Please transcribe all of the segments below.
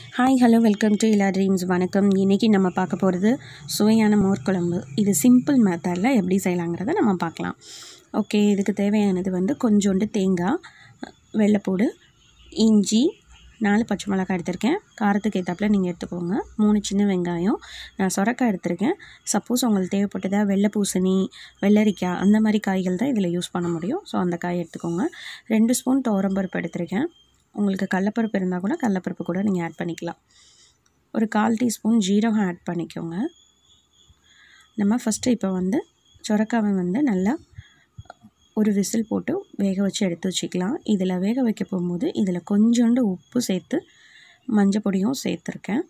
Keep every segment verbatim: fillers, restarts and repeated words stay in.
Hi hello welcome to Ila dreams. வணக்கம். இன்றைக்கி நம்ம பார்க்க போகிறது சுவையான மோர் குழம்பு. இது சிம்பிள் மெத்தடில் எப்படி செய்யலாங்கிறத நம்ம பார்க்கலாம். ஓகே, இதுக்கு தேவையானது வந்து கொஞ்சோண்டு தேங்காய், வெள்ளைப்பூடு, இஞ்சி, நாலு பச்சை மிளகாய் எடுத்திருக்கேன். காரத்துக்கு ஏற்றாப்புல நீங்கள் எடுத்துக்கோங்க. மூணு சின்ன வெங்காயம், நான் சொரக்காய் எடுத்திருக்கேன். சப்போஸ் உங்களுக்கு தேவைப்பட்டதா வெள்ளை பூசணி, வெள்ளரிக்காய் அந்த மாதிரி காய்கள் தான் இதில் யூஸ் பண்ண முடியும். ஸோ அந்த காய் எடுத்துக்கோங்க. ரெண்டு ஸ்பூன் துவரம்பருப்பு எடுத்திருக்கேன். உங்களுக்கு கடலப்பருப்பு இருந்தால் கூட கடலப்பருப்பு கூட நீங்கள் ஆட் பண்ணிக்கலாம். ஒரு கால் டீஸ்பூன் ஜீரகம் ஆட் பண்ணிக்கோங்க. நம்ம ஃபஸ்ட்டு இப்போ வந்து சொரக்காவை வந்து நல்லா ஒரு விசில் போட்டு வேக வச்சு எடுத்து வச்சுக்கலாம். இதில் வேக வைக்க போகும்போது இதில் கொஞ்சோண்டு உப்பு சேர்த்து மஞ்சள் பொடியும் சேர்த்துருக்கேன்.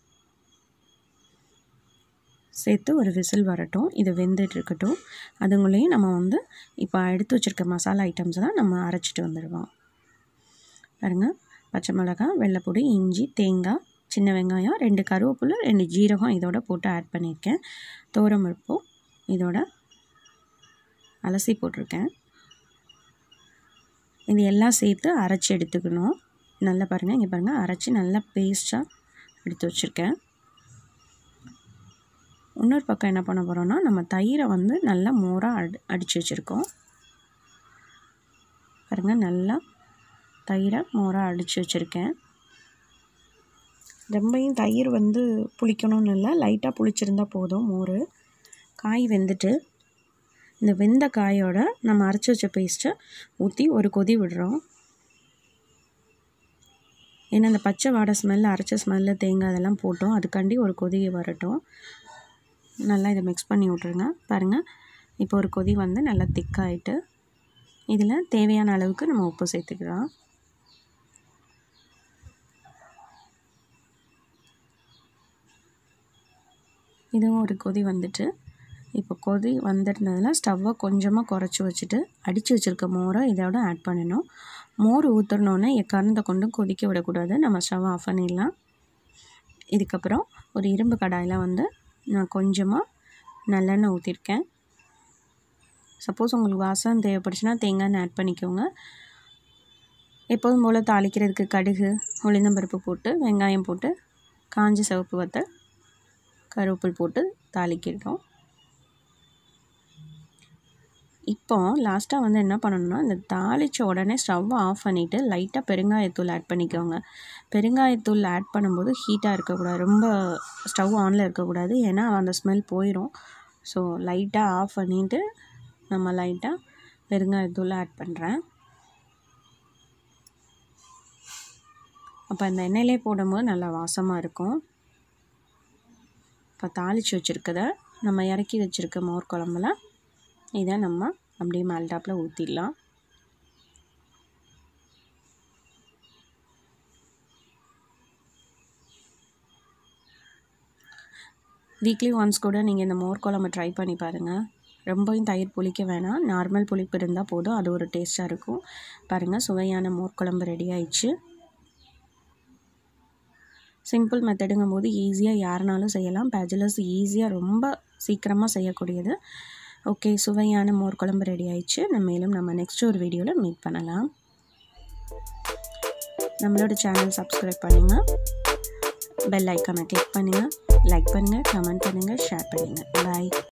சேர்த்து ஒரு விசில் வரட்டும், இது வெந்துட்டு இருக்கட்டும். அதுங்களையும் நம்ம வந்து இப்போ எடுத்து வச்சுருக்க மசாலா ஐட்டம்ஸ் தான் நம்ம அரைச்சிட்டு வந்துடுவோம். பாருங்கள், பச்சை மிளகாய், வெள்ளைப்பொடி, இஞ்சி, தேங்காய், சின்ன வெங்காயம், ரெண்டு கருவேப்பிலை, ரெண்டு ஜீரகம் இதோட போட்டு ஆட் பண்ணியிருக்கேன். துவரம்பருப்பும் இதோட அலசி போட்டிருக்கேன். இது எல்லாம் சேர்த்து அரைச்சி எடுத்துக்கணும். நல்லா பாருங்கள், இங்கே பாருங்கள், அரைச்சி நல்லா பேஸ்ட்டாக எடுத்து வச்சுருக்கேன். இன்னொரு பக்கம் என்ன பண்ண போகிறோன்னா, நம்ம தயிரை வந்து நல்லா மோராக அடி அடித்து வச்சுருக்கோம். பாருங்கள், நல்லா தயிரை மோராக அடித்து வச்சுருக்கேன். ரொம்பையும் தயிர் வந்து புளிக்கணும்னு இல்லை, லைட்டாக புளிச்சிருந்தா போதும். மோர் காய் வெந்துட்டு இந்த வெந்த காயோட நம்ம அரைச்சி வச்ச பேஸ்ட்டை ஊற்றி ஒரு கொதி விடுறோம். ஏன்னா இந்த பச்சை வாடை ஸ்மெல்லு, அரைச்ச ஸ்மெல்லு, தேங்காய் அதெல்லாம் போட்டோம், அதுக்காண்டி ஒரு கொதி வரட்டும். நல்லா இதை மிக்ஸ் பண்ணி விட்ருங்க. பாருங்கள், இப்போ ஒரு கொதி வந்து நல்லா திக்காயிட்டு இதில் தேவையான அளவுக்கு நம்ம உப்பு சேர்த்துக்கலாம். இதுவும் ஒரு கொதி வந்துட்டு இப்போ கொதி வந்துருந்ததில் ஸ்டவ்வை கொஞ்சமாக குறைச்சி வச்சுட்டு அடித்து வச்சுருக்க மோரை இதோட ஆட் பண்ணணும். மோர் ஊற்றுனோன்னே எக்காரணத்தை கொண்டு கொதிக்க விடக்கூடாது. நம்ம ஸ்டவ் ஆஃப் பண்ணிடலாம். இதுக்கப்புறம் ஒரு இரும்பு கடாயில் வந்து நான் கொஞ்சமாக நல்லெண்ணெய் ஊற்றிருக்கேன். சப்போஸ் உங்களுக்கு வாசம் தேவைப்படுச்சுன்னா தேங்காய் ஆட் பண்ணிக்கோங்க. எப்போதும் போல் தாளிக்கிறதுக்கு கடுகு, உளுந்தம்பருப்பு போட்டு வெங்காயம் போட்டு காஞ்ச சிவப்பு வத்தல், கருவேப்பில் போட்டு தாளிக்கிட்டோம். இப்போ லாஸ்ட்டாக வந்து என்ன பண்ணணும்னா, இந்த தாளித்த உடனே ஸ்டவ் ஆஃப் பண்ணிவிட்டு லைட்டாக பெருங்காயத்தூள் ஆட் பண்ணிக்கோங்க. பெருங்காயத்தூள் ஆட் பண்ணும்போது ஹீட்டாக இருக்கக்கூடாது, ரொம்ப ஸ்டவ் ஆனில் இருக்கக்கூடாது, ஏன்னா அந்த ஸ்மெல் போயிடும். ஸோ லைட்டாக ஆஃப் பண்ணிவிட்டு நம்ம லைட்டாக பெருங்காயத்தூள் ஆட் பண்ணுறேன். அப்போ அந்த எண்ணெயிலே போடும்போது நல்லா வாசமாக இருக்கும். இப்போ தாளித்து வச்சுருக்கத நம்ம இறக்கி வச்சுருக்க மோர் குழம்புல இதை நம்ம அப்படியே மேல்டாப்பில் ஊற்றிடலாம். வீக்லி ஒன்ஸ் கூட நீங்கள் இந்த மோர் குழம்பு ட்ரை பண்ணி பாருங்கள். ரொம்பவும் தயிர் புளிக்க வேணாம், நார்மல் புளிப்பு இருந்தால் போதும், அது ஒரு டேஸ்ட்டாக இருக்கும். பாருங்கள், சுவையான மோர் குழம்பு ரெடி ஆயிடுச்சு. சிம்பிள் மெத்தடுங்கும் போது ஈஸியாக யாருனாலும் செய்யலாம். பேச்சுலர்ஸ் ஈஸியாக ரொம்ப சீக்கிரமாக செய்யக்கூடியது. ஓகே, சுவையான மோர் குழம்பு ரெடி ஆயிடுச்சு. நம்ம மேலும் நம்ம நெக்ஸ்ட் ஒரு வீடியோவில் மீட் பண்ணலாம். நம்மளோட சேனல் சப்ஸ்கிரைப் பண்ணுங்கள், பெல் ஐக்கானை கிளிக் பண்ணுங்கள், லைக் பண்ணுங்கள், கமெண்ட் பண்ணுங்கள், ஷேர் பண்ணுங்கள். பாய்.